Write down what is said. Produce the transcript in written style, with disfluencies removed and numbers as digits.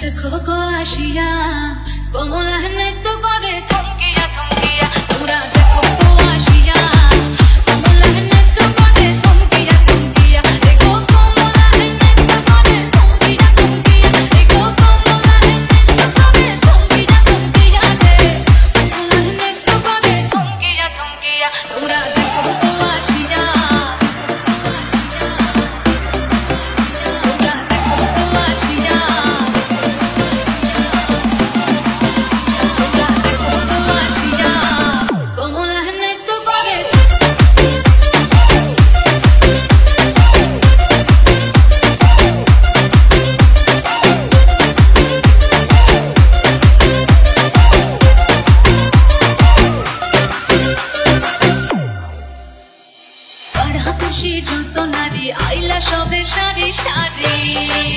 দেখো গো আসিয়া কমলা নৃত্য করে থমকিয়া থমকিয়া তোমরা দেখো গো আসিয়া কমলা নৃত্য করে থমকিয়া থমকিয়া দেখো কমলা নৃত্য করে থমকিয়া থমকিয়া দেখো কমলা নৃত্য করে থমকিয়া থমকিয়া কমলা নৃত্য করে থমকিয়া থমকিয়া তোমরা দেখো গো আসিয়া যত নারী আইলা সবে সারি সারি